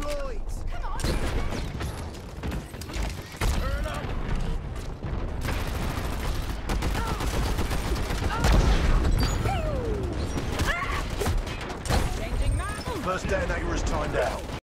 deployed. Come on. Turn up. Changing mag. First detonator is timed out.